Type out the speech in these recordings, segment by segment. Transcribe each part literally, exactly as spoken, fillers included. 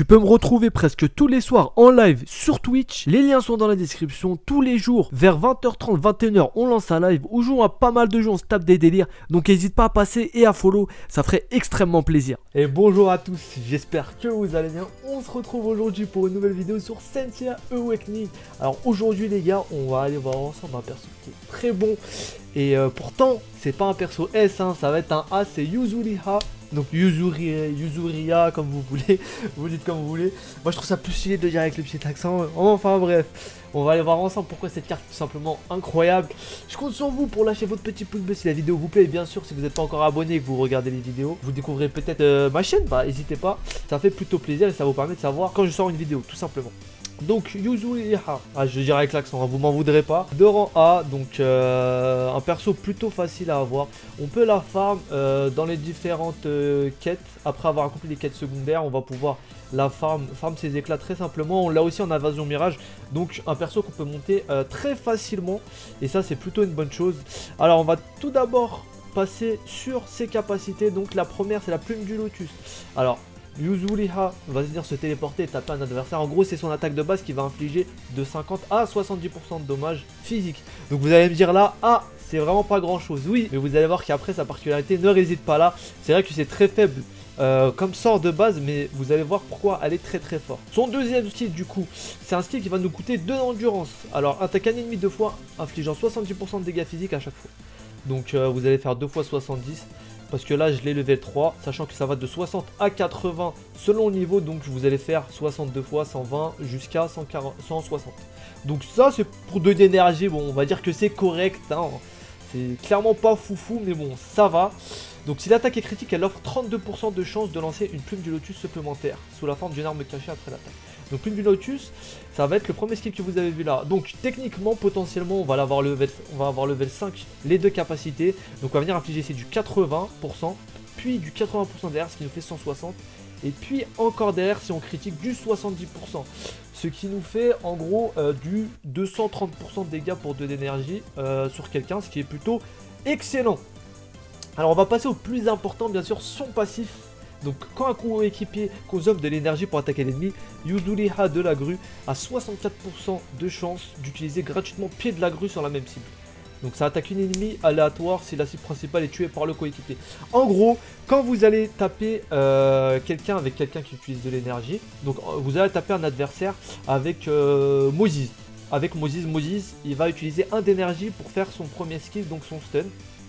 Tu peux me retrouver presque tous les soirs en live sur Twitch. Les liens sont dans la description. Tous les jours, vers vingt heures trente, vingt et une heures, on lance un live où jouons à pas mal de jeux, on se tape des délires. Donc n'hésite pas à passer et à follow, ça ferait extrêmement plaisir. Et bonjour à tous, j'espère que vous allez bien. On se retrouve aujourd'hui pour une nouvelle vidéo sur Sentia Awakening. Alors aujourd'hui les gars, on va aller voir ensemble un perso qui est très bon. Et euh, pourtant, c'est pas un perso S, hein, ça va être un A, c'est Yuzuriha. Donc Yuzuri, Yuzuria, comme vous voulez, vous dites comme vous voulez. Moi je trouve ça plus stylé de dire avec le petit accent. Enfin bref, on va aller voir ensemble pourquoi cette carte est tout simplement incroyable. Je compte sur vous pour lâcher votre petit pouce bleu si la vidéo vous plaît. Et bien sûr, si vous n'êtes pas encore abonné et que vous regardez les vidéos, vous découvrez peut-être euh, ma chaîne, bah n'hésitez pas. Ça fait plutôt plaisir et ça vous permet de savoir quand je sors une vidéo, tout simplement. Donc Yuzuriha, ah, je dirais avec l'accent, hein, vous m'en voudrez pas. De rang A, donc euh, un perso plutôt facile à avoir. On peut la farm euh, dans les différentes euh, quêtes. Après avoir accompli les quêtes secondaires, on va pouvoir la farm, farm ses éclats très simplement. On l'a aussi en invasion mirage, donc un perso qu'on peut monter euh, très facilement. Et ça c'est plutôt une bonne chose. Alors on va tout d'abord passer sur ses capacités. Donc la première c'est la plume du lotus. Alors Yuzuriha va venir se téléporter et taper un adversaire. En gros, c'est son attaque de base qui va infliger de cinquante à soixante-dix pour cent de dommages physiques. Donc vous allez me dire là, ah, c'est vraiment pas grand chose. Oui, mais vous allez voir qu'après sa particularité ne réside pas là. C'est vrai que c'est très faible euh, comme sort de base, mais vous allez voir pourquoi elle est très très forte. Son deuxième skill du coup, c'est un skill qui va nous coûter deux d'endurance. Alors attaque un ennemi deux fois, infligeant soixante-dix pour cent de dégâts physiques à chaque fois. Donc euh, vous allez faire deux fois soixante-dix. Parce que là je l'ai level trois, sachant que ça va de soixante à quatre-vingts selon le niveau. Donc vous allez faire soixante-deux fois cent vingt jusqu'à cent quarante, cent soixante. Donc ça c'est pour deux d'énergie. Bon, on va dire que c'est correct, hein. C'est clairement pas foufou, mais bon, ça va. Donc si l'attaque est critique, elle offre trente-deux pour cent de chance de lancer une plume du lotus supplémentaire sous la forme d'une arme cachée après l'attaque. Donc plume du lotus, ça va être le premier skill que vous avez vu là. Donc techniquement, potentiellement, on va l'avoir level, on va avoir level cinq, les deux capacités. Donc on va venir infliger ici du quatre-vingts pour cent, puis du quatre-vingts pour cent derrière, ce qui nous fait cent soixante. Et puis encore derrière, si on critique, du soixante-dix pour cent. Ce qui nous fait en gros euh, du deux cent trente pour cent de dégâts pour deux d'énergie euh, sur quelqu'un, ce qui est plutôt excellent. Alors on va passer au plus important, bien sûr, son passif. Donc quand un coéquipier consomme de l'énergie pour attaquer l'ennemi, Yuzuriha de la grue a soixante-quatre pour cent de chance d'utiliser gratuitement pied de la grue sur la même cible. Donc ça attaque une ennemie aléatoire si la cible principale est tuée par le coéquipier. En gros, quand vous allez taper euh, quelqu'un avec quelqu'un qui utilise de l'énergie, donc vous allez taper un adversaire avec euh, Moses. Avec Moses, Moses, il va utiliser un d'énergie pour faire son premier skill, donc son stun.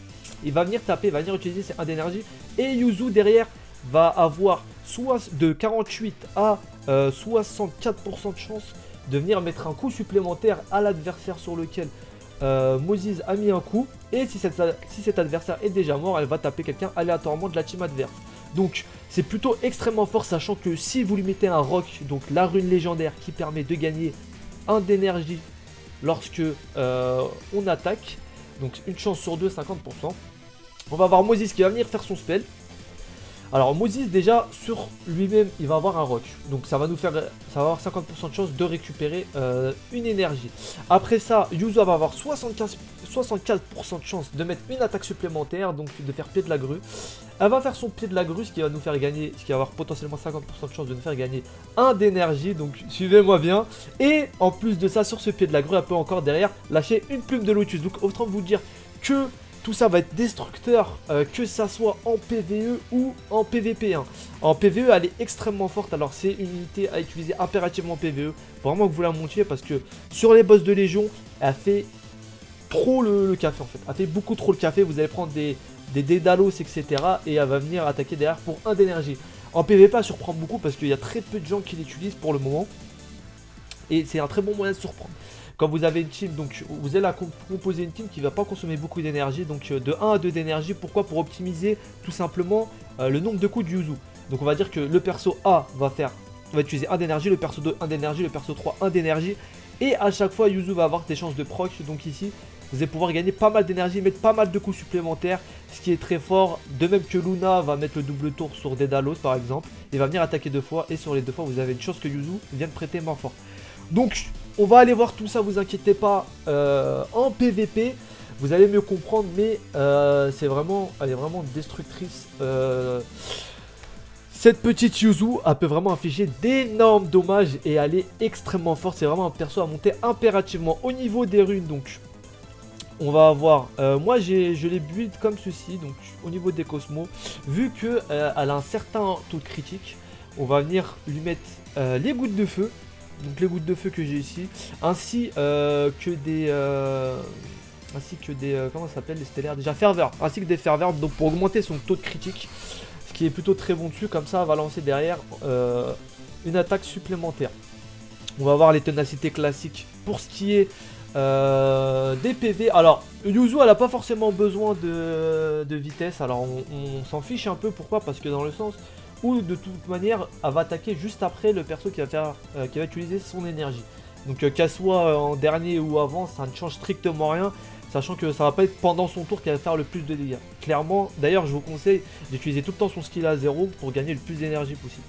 Il va venir taper, il va venir utiliser ses un d'énergie. Et Yuzu derrière va avoir soit de quarante-huit à euh, soixante-quatre pour cent de chance de venir mettre un coup supplémentaire à l'adversaire sur lequel euh, Moses a mis un coup. Et si, cette, si cet adversaire est déjà mort, elle va taper quelqu'un aléatoirement de la team adverse. Donc c'est plutôt extrêmement fort, sachant que si vous lui mettez un roc, donc la rune légendaire qui permet de gagner un d'énergie lorsque euh, on attaque, donc une chance sur deux, cinquante pour cent. On va avoir Moses qui va venir faire son spell. Alors Moses déjà sur lui-même il va avoir un roc, donc ça va nous faire, ça va avoir cinquante pour cent de chance de récupérer euh, une énergie. Après ça, Yuzu va avoir soixante-quinze, soixante-quatre pour cent de chance de mettre une attaque supplémentaire, donc de faire pied de la grue. Elle va faire son pied de la grue, ce qui va nous faire gagner, ce qui va avoir potentiellement cinquante pour cent de chance de nous faire gagner un d'énergie, donc suivez-moi bien. Et en plus de ça, sur ce pied de la grue, elle peut encore derrière lâcher une plume de lotus. Donc autant vous dire que tout ça va être destructeur, euh, que ça soit en P V E ou en P V P. Hein. En P V E, elle est extrêmement forte. Alors, c'est une unité à utiliser impérativement en P V E. Faut vraiment que vous la montiez parce que sur les boss de Légion, elle fait trop le, le café en fait. Elle fait beaucoup trop le café. Vous allez prendre des, des Dédalos, et cetera. Et elle va venir attaquer derrière pour un d'énergie. En P V P, elle surprend beaucoup parce qu'il y a très peu de gens qui l'utilisent pour le moment. Et c'est un très bon moyen de surprendre. Quand vous avez une team, donc vous allez la composer une team qui ne va pas consommer beaucoup d'énergie, donc de un à deux d'énergie. Pourquoi? Pour optimiser tout simplement euh, le nombre de coups de Yuzu. Donc on va dire que le perso A va faire, va utiliser un d'énergie, le perso deux un d'énergie, le perso trois un d'énergie. Et à chaque fois Yuzu va avoir des chances de proc. Donc ici vous allez pouvoir gagner pas mal d'énergie, mettre pas mal de coups supplémentaires, ce qui est très fort. De même que Luna va mettre le double tour sur Dédalos par exemple, et va venir attaquer deux fois, et sur les deux fois vous avez une chance que Yuzu vienne prêter main fort. Donc on va aller voir tout ça, vous inquiétez pas, euh, en P V P, vous allez mieux comprendre, mais euh, c'est vraiment, elle est vraiment destructrice. Euh, Cette petite Yuzu, elle peut vraiment infliger d'énormes dommages et elle est extrêmement forte. C'est vraiment un perso à monter impérativement au niveau des runes. Donc, on va avoir... Euh, moi, j'ai, je l'ai build comme ceci. Donc, au niveau des cosmos, vu qu'elle euh, a un certain taux de critique, on va venir lui mettre euh, les gouttes de feu. Donc, les gouttes de feu que j'ai ici. Ainsi euh, que des... Euh, ainsi que des... Euh, comment ça s'appelle? Les stellaires déjà ferveurs. Ainsi que des ferveurs. Donc, pour augmenter son taux de critique. Qui est plutôt très bon dessus, comme ça on va lancer derrière euh, une attaque supplémentaire. On va voir les ténacités classiques pour ce qui est euh, des P V. Alors Yuzu elle n'a pas forcément besoin de, de vitesse, alors on, on s'en fiche un peu. Pourquoi? Parce que dans le sens où de toute manière elle va attaquer juste après le perso qui va, faire, euh, qui va utiliser son énergie. Donc euh, qu'elle soit en dernier ou avant, ça ne change strictement rien. Sachant que ça va pas être pendant son tour qu'elle va faire le plus de dégâts. Clairement, d'ailleurs je vous conseille d'utiliser tout le temps son skill à zéro pour gagner le plus d'énergie possible.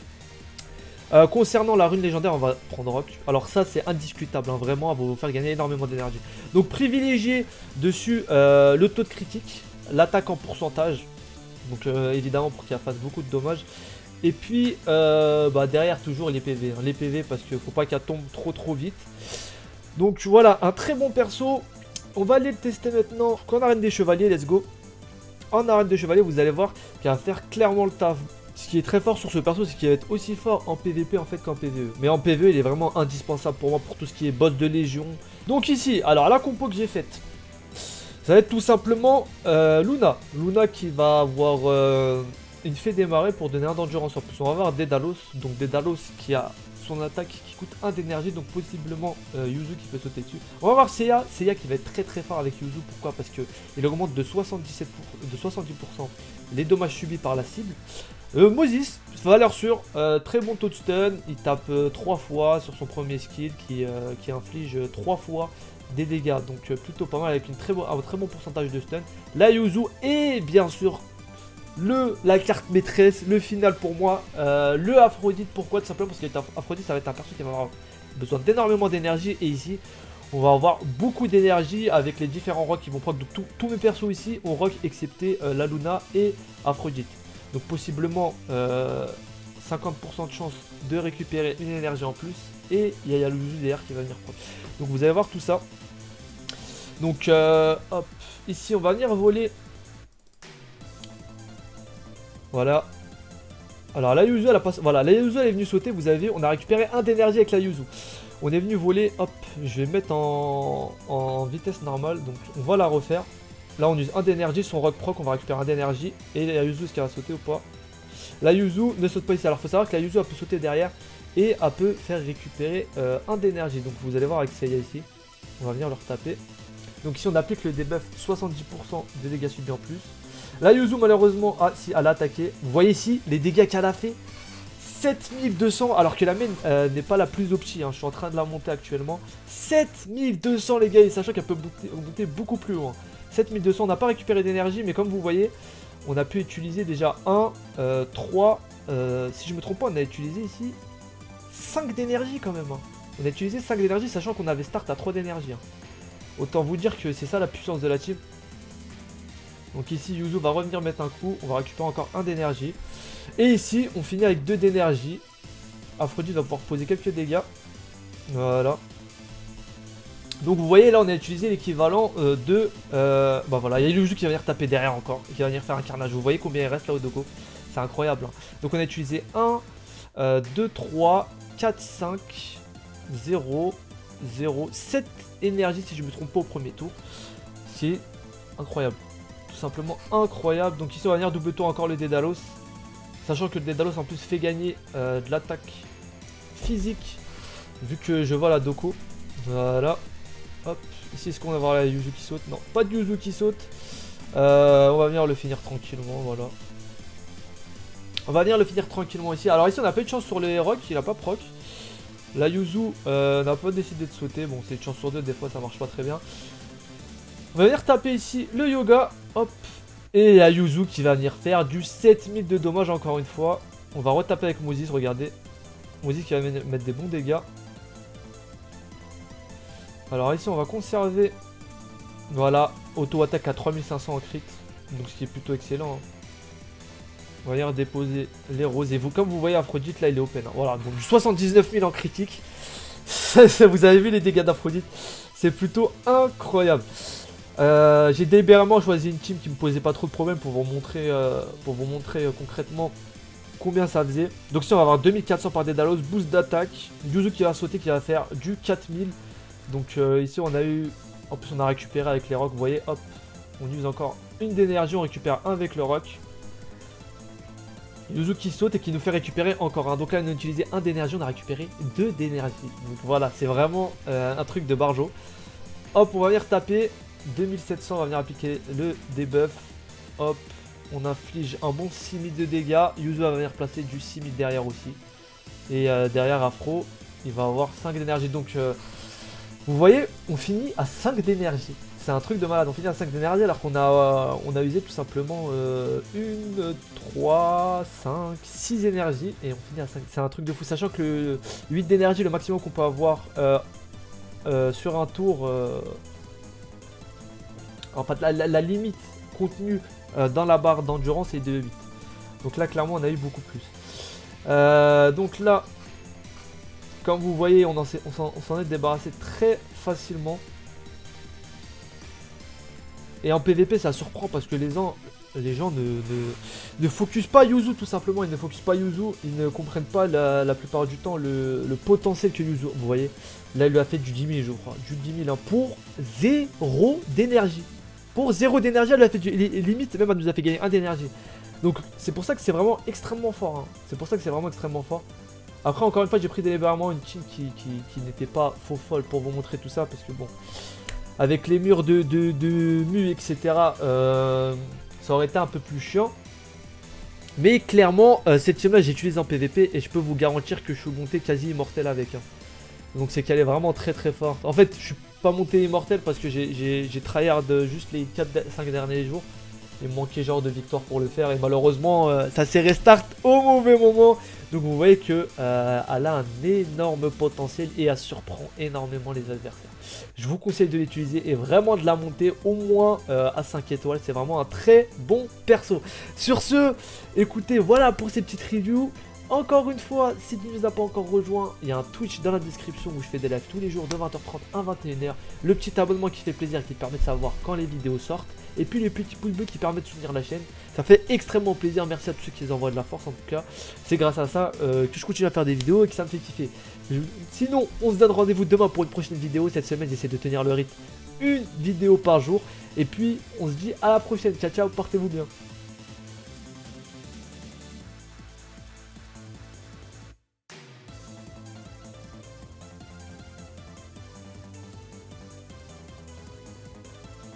Euh, concernant la rune légendaire, on va prendre Rock. Alors ça c'est indiscutable, hein, vraiment, elle va vous faire gagner énormément d'énergie. Donc privilégiez dessus euh, le taux de critique, l'attaque en pourcentage. Donc euh, évidemment pour qu'elle fasse beaucoup de dommages. Et puis euh, bah, derrière toujours les P V. Hein, les P V parce qu'il faut pas qu'elle tombe trop trop vite. Donc voilà, un très bon perso. On va aller le tester maintenant en arène des chevaliers, let's go. En arène des chevaliers, vous allez voir qu'il va faire clairement le taf. Ce qui est très fort sur ce perso, c'est qu'il va être aussi fort en P V P en fait qu'en P V E. Mais en P V E, il est vraiment indispensable pour moi pour tout ce qui est boss de légion. Donc ici, alors la compo que j'ai faite, ça va être tout simplement euh, Luna. Luna qui va avoir euh, une fée démarrer pour donner un d'endurance en plus. On va avoir Dédalus, donc Dédalus qui a son attaque qui coûte un d'énergie, donc possiblement euh, Yuzu qui peut sauter dessus. On va voir Seiya, Seiya qui va être très très fort avec Yuzu. Pourquoi? Parce que il augmente de soixante-dix-sept pour cent, de soixante-dix pour cent les dommages subis par la cible. Euh, Moses, valeur sûre, euh, très bon taux de stun, il tape euh, trois fois sur son premier skill qui, euh, qui inflige trois fois des dégâts, donc euh, plutôt pas mal avec une très bon, un très bon pourcentage de stun. La Yuzu et bien sûr le, la carte maîtresse, le final pour moi, euh, le Aphrodite. Pourquoi? Tout simplement parce que Aphrodite ça va être un perso qui va avoir besoin d'énormément d'énergie et ici on va avoir beaucoup d'énergie avec les différents rocks qui vont proc. Donc tous mes persos ici ont rock excepté euh, la Luna et Aphrodite. Donc possiblement euh, cinquante pour cent de chance de récupérer une énergie en plus. Et il y a Yaluzu derrière qui va venir proc. Donc vous allez voir tout ça. Donc euh, hop, ici on va venir voler. Voilà. Alors la Yuzu elle a pas... Voilà, la Yuzu elle est venue sauter, vous avez vu, on a récupéré un d'énergie avec la Yuzu. On est venu voler, hop, je vais mettre en, en vitesse normale, donc on va la refaire. Là on use un d'énergie, son rock proc, on va récupérer un d'énergie. Et la Yuzu, est-ce qu'elle va sauter ou pas? La Yuzu ne saute pas ici, alors il faut savoir que la Yuzu elle peut sauter derrière et elle peut faire récupérer euh, un d'énergie. Donc vous allez voir avec Seiya ici, on va venir leur taper. Donc ici on applique le debuff soixante-dix pour cent de dégâts subis en plus. La Yuzu malheureusement, ah si elle a attaqué, vous voyez ici les dégâts qu'elle a fait, sept mille deux cents, alors que la main euh, n'est pas la plus opti, hein. Je suis en train de la monter actuellement. sept mille deux cents les gars, et sachant qu'elle peut monter, monter beaucoup plus loin. sept mille deux cents, on n'a pas récupéré d'énergie, mais comme vous voyez, on a pu utiliser déjà un, euh, trois, euh, si je me trompe pas, on a utilisé ici cinq d'énergie quand même. Hein. On a utilisé cinq d'énergie, sachant qu'on avait start à trois d'énergie. Hein. Autant vous dire que c'est ça la puissance de la team. Donc ici Yuzu va revenir mettre un coup, on va récupérer encore un d'énergie. Et ici on finit avec deux d'énergie. Aphrodite va pouvoir poser quelques dégâts. Voilà. Donc vous voyez là on a utilisé l'équivalent euh, de... Euh, bah voilà, il y a Yuzu qui va venir taper derrière encore. Et qui va venir faire un carnage. Vous voyez combien il reste là au Doko. C'est incroyable. Hein. Donc on a utilisé un, deux, trois, quatre, cinq, zéro, zéro, sept énergies si je ne me trompe pas au premier tour. C'est incroyable. Simplement incroyable. Donc ici on va venir double tour encore le Dédalus, sachant que le Dédalus en plus fait gagner euh, de l'attaque physique vu que je vois la Doko. Voilà, hop, ici est-ce qu'on va voir la Yuzu qui saute? Non, pas de Yuzu qui saute. euh, on va venir le finir tranquillement. Voilà, on va venir le finir tranquillement ici. Alors ici on n'a pas eu de chance sur les rocks, il a pas proc. La Yuzu euh, n'a pas décidé de sauter. Bon, c'est une chance sur deux, des fois ça marche pas très bien. On va venir taper ici le yoga, hop, et la Yuzu qui va venir faire du sept mille de dommages encore une fois. On va retaper avec Moses, regardez. Moses qui va mettre des bons dégâts. Alors ici on va conserver, voilà, auto-attaque à trois mille cinq cents en crit, donc ce qui est plutôt excellent. Hein. On va venir déposer les roses. Et vous, comme vous voyez, Aphrodite, là, il est open. Hein. Voilà, donc soixante-dix-neuf mille en critique. Vous avez vu les dégâts d'Aphrodite? C'est plutôt incroyable. Euh, J'ai délibérément choisi une team qui me posait pas trop de problèmes pour vous montrer, euh, pour vous montrer euh, concrètement combien ça faisait. Donc ici, on va avoir deux mille quatre cents par Dédalus, boost d'attaque. Yuzu qui va sauter, qui va faire du quatre mille. Donc euh, ici, on a eu... En plus, on a récupéré avec les rocks. Vous voyez, hop, on use encore une d'énergie. On récupère un avec le rock. Yuzu qui saute et qui nous fait récupérer encore un. Donc là, on a utilisé un d'énergie, on a récupéré deux d'énergie. Donc voilà, c'est vraiment euh, un truc de barjo. Hop, on va venir taper. deux mille sept cents, on va venir appliquer le debuff. Hop, on inflige un bon six mille de dégâts. Yuzu va venir placer du six mille derrière aussi. Et euh, derrière Afro, il va avoir cinq d'énergie. Donc, euh, vous voyez, on finit à cinq d'énergie. C'est un truc de malade, on finit à cinq d'énergie alors qu'on a, euh, on a usé tout simplement euh, une, trois, cinq, six énergies et on finit à cinq. C'est un truc de fou, sachant que le huit d'énergie, le maximum qu'on peut avoir euh, euh, sur un tour, euh, en fait la, la, la limite contenue euh, dans la barre d'endurance est de huit. Donc là clairement on a eu beaucoup plus. Euh, donc là, comme vous voyez, on s'en est débarrassé très facilement. Et en P V P ça surprend parce que les gens, les gens ne, ne, ne focus pas Yuzu tout simplement, ils ne focus pas Yuzu, ils ne comprennent pas la, la plupart du temps le, le potentiel que Yuzu, vous voyez, là il lui a fait du dix mille je crois, du dix mille hein, pour zéro d'énergie, pour zéro d'énergie elle lui a fait du, limite même elle nous a fait gagner un d'énergie, donc c'est pour ça que c'est vraiment extrêmement fort, hein. C'est pour ça que c'est vraiment extrêmement fort. Après encore une fois j'ai pris délibérément une team qui, qui, qui n'était pas faux folle pour vous montrer tout ça parce que bon... Avec les murs de, de, de mu, et cetera, euh, ça aurait été un peu plus chiant. Mais clairement, euh, cette team là, j'ai utilisé en P V P et je peux vous garantir que je suis monté quasi immortel avec. Hein. Donc c'est qu'elle est vraiment très très forte. En fait, je suis pas monté immortel parce que j'ai tryhard juste les quatre cinq derniers jours. Il me manquait genre de victoire pour le faire et malheureusement, euh, ça s'est restart au mauvais moment. Donc vous voyez que euh, elle a un énorme potentiel et elle surprend énormément les adversaires. Je vous conseille de l'utiliser et vraiment de la monter au moins euh, à cinq étoiles. C'est vraiment un très bon perso. Sur ce, écoutez, voilà pour ces petites reviews. Encore une fois, si tu ne nous as pas encore rejoint, il y a un Twitch dans la description où je fais des lives tous les jours de vingt heures trente à vingt et une heures. Le petit abonnement qui fait plaisir, qui te permet de savoir quand les vidéos sortent. Et puis les petits pouces bleus qui permettent de soutenir la chaîne. Ça fait extrêmement plaisir. Merci à tous ceux qui les envoient de la force en tout cas. C'est grâce à ça euh, que je continue à faire des vidéos et que ça me fait kiffer. Je... Sinon, on se donne rendez-vous demain pour une prochaine vidéo. Cette semaine, j'essaie de tenir le rythme. Une vidéo par jour. Et puis, on se dit à la prochaine. Ciao, ciao, portez-vous bien.